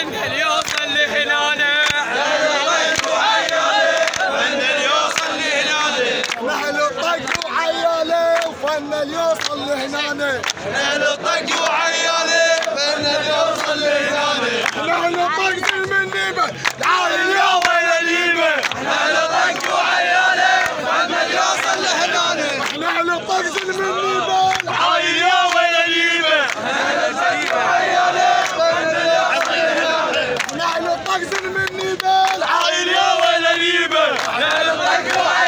فن اليوصل لهنانا نحن الطق وعيالي وفن اليوصل لهنانا نحن الطق وعيالي فن اليوصل لهنانا نحن الطق من نيبه تعال يا ويل اليبه نحن الطق وعيالي فن اليوصل لهنانا نحن الطق من نيبه عايل يا ويل اليبه نحن الطق من نيبه عايل يا ويل اليبه نحن الطق